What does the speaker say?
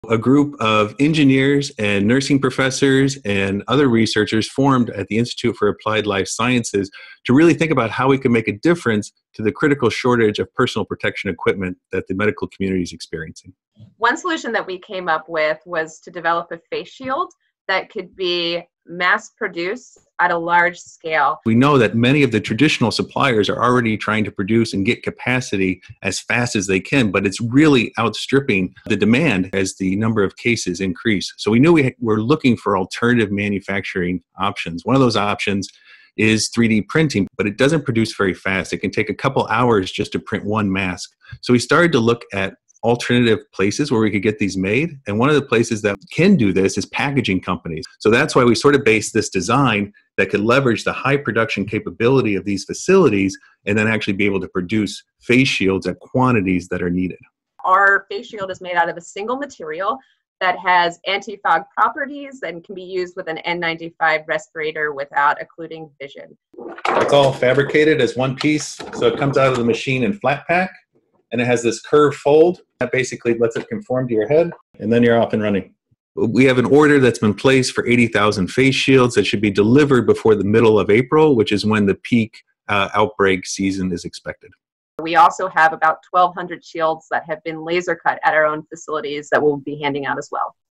A group of engineers and nursing professors and other researchers formed at the Institute for Applied Life Sciences to really think about how we could make a difference to the critical shortage of personal protection equipment that the medical community is experiencing. One solution that we came up with was to develop a face shield that could be mass-produced at a large scale. We know that many of the traditional suppliers are already trying to produce and get capacity as fast as they can, but it's really outstripping the demand as the number of cases increase. So we knew we were looking for alternative manufacturing options. One of those options is 3D printing, but it doesn't produce very fast. It can take a couple hours just to print one mask. So we started to look at alternative places where we could get these made. And one of the places that can do this is packaging companies. So that's why we sort of based this design that could leverage the high production capability of these facilities and then actually be able to produce face shields at quantities that are needed. Our face shield is made out of a single material that has anti-fog properties and can be used with an N95 respirator without occluding vision. It's all fabricated as one piece. So it comes out of the machine in flat pack. And it has this curved fold that basically lets it conform to your head, and then you're off and running. We have an order that's been placed for 80,000 face shields that should be delivered before the middle of April, which is when the peak outbreak season is expected. We also have about 1,200 shields that have been laser cut at our own facilities that we'll be handing out as well.